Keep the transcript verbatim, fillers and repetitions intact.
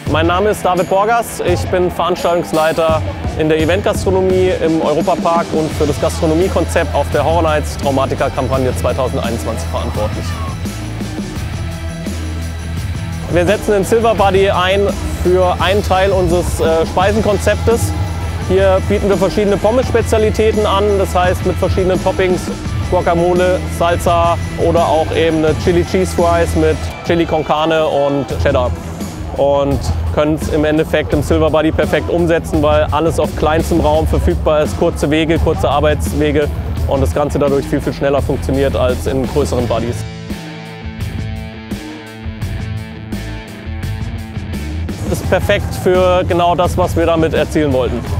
Mein Name ist David Borgas, ich bin Veranstaltungsleiter in der Eventgastronomie im Europapark und für das Gastronomiekonzept auf der Horror Nights Traumatiker-Kampagne zweitausendeinundzwanzig verantwortlich. Wir setzen den Silver Buddy ein für einen Teil unseres äh, Speisenkonzeptes. Hier bieten wir verschiedene Pommes-Spezialitäten an, das heißt mit verschiedenen Toppings, Guacamole, Salsa oder auch eben eine Chili Cheese Fries mit Chili con Carne und Cheddar. Und können es im Endeffekt im Silver Buddy perfekt umsetzen, weil alles auf kleinstem Raum verfügbar ist, kurze Wege, kurze Arbeitswege und das Ganze dadurch viel, viel schneller funktioniert als in größeren Buddies. Ist perfekt für genau das, was wir damit erzielen wollten.